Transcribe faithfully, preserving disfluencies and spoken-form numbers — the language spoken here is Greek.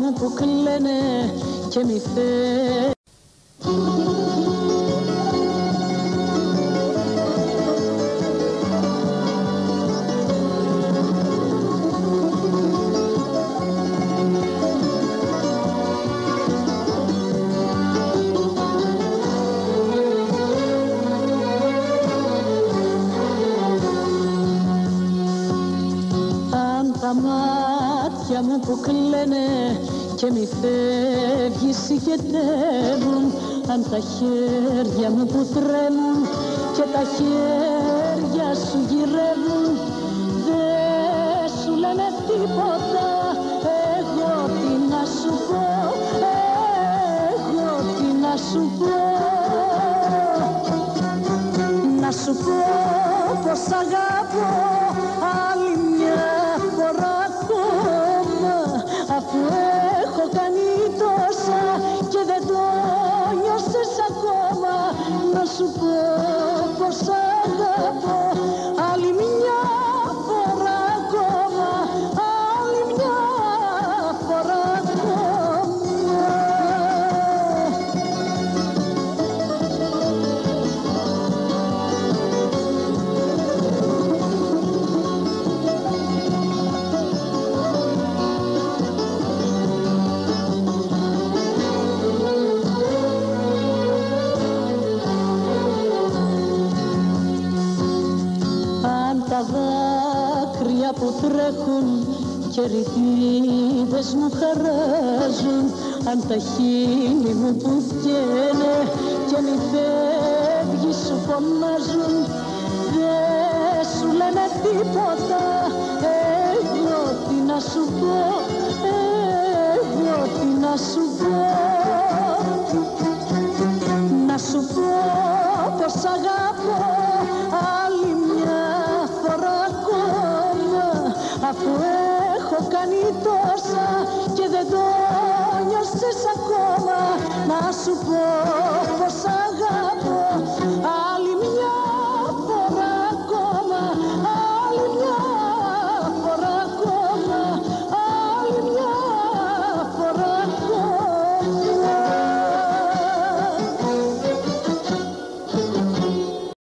μου που κλαίνε και μη θες. Τα μάτια μου που κλαίνε και μη φεύγεις συγκεντεύουν, αν τα χέρια μου που τρέμουν και τα χέρια σου γυρεύουν, δεν σου λένε τίποτα. Εγώ τι να σου πω, εγώ τι να σου πω, να σου πω πως αγαπώ άλλη μια φορά ακόμα, αφού έχω κάνει τόσα και δεν το νιώσες ακόμα. Να σου πω πως αγαπώ άλλη μια φορά ακόμα, άλλη μια φορά ακόμα. Τα δάκρυα που τρέχουν και ρητίδες μου χαράζουν, αν τα χείλη μου που βγαίνε και μη φεύγει σου φωνάζουν, δεν σου λένε τίποτα. Εγώ τι να σου πω, εγώ τι να σου πω, να σου πω πως αγαπώ άλλη μια φορά ακόμα, αφού έχω κάνει τόσα και δεν το νιώσες ακόμα. Να σου πω